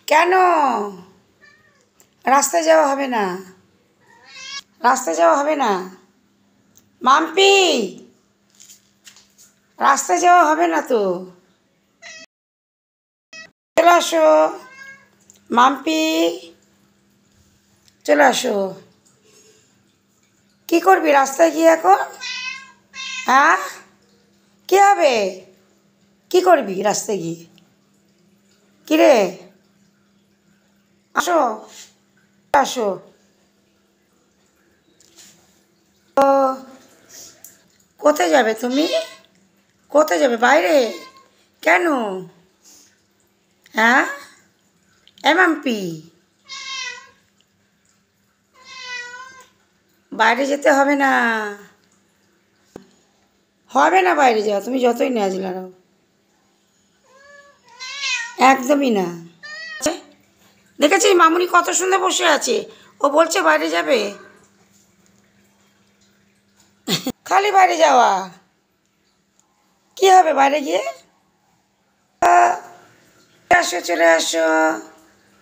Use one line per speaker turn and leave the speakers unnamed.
কেন? রাস্তায় যাওয়া হবে না, রাস্তায় যাওয়া হবে না। মাম্পি, রাস্তায় যাওয়া হবে না তো। চলে আসো মাম্পি, চলে আসো। কী করবি রাস্তায় গিয়ে এখন? হ্যাঁ, কী হবে? কী করবি রাস্তায় গিয়ে? কিরে, আসো আসো। ও, কোথায় যাবে তুমি? কোথায় যাবে? বাইরে? কেন? হ্যাঁ, মাম্পি, বাইরে যেতে হবে না, হবে না বাইরে যাওয়া, তুমি যতই নাচ লাগাও, একদমই না। দেখেছিস মামুনি কত সুন্দর বসে আছে, ও বলছে বাইরে যাবে। খালি বাইরে যাওয়া, কি হবে বাইরে গিয়ে? চলে আসো, চলে আসো।